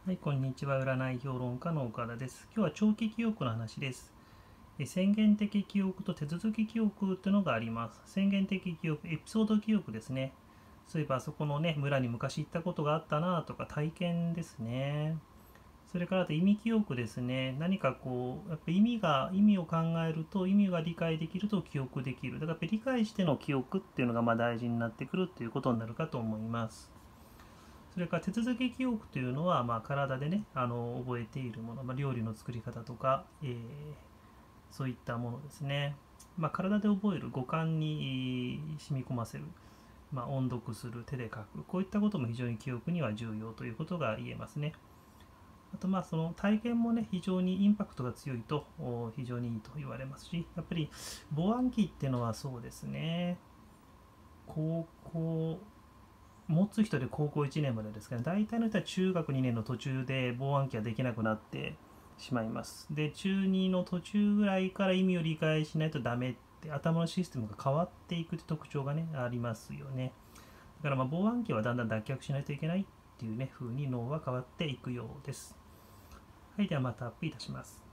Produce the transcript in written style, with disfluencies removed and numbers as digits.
はい、こんにちは。占い評論家の岡田です。今日は長期記憶の話です。宣言的記憶と手続き記憶っていうのがあります。宣言的記憶、エピソード記憶ですね。そういえば、そこのね、村に昔行ったことがあったなとか、体験ですね。それからあと意味記憶ですね。何かこう、やっぱ意味を考えると、意味が理解できると記憶できる。だからやっぱり理解しての記憶っていうのが大事になってくるっていうことになるかと思います。それから手続き記憶というのは、体でね、覚えているもの、料理の作り方とか、そういったものですね。体で覚える、五感に染み込ませる、音読する、手で書く、こういったことも非常に記憶には重要ということが言えますね。あとその体験もね、非常にインパクトが強いと非常にいいと言われますし、やっぱり母暗記っていうのはそうですね、高校持つ人で高校1年までですから、大体の人は中学2年の途中で棒暗記ができなくなってしまいます。で、中2の途中ぐらいから意味を理解しないとダメって、頭のシステムが変わっていく特徴がね、ありますよね。だから棒暗記はだんだん脱却しないといけないっていうね、風に脳は変わっていくようです。はい、ではまたアップいたします。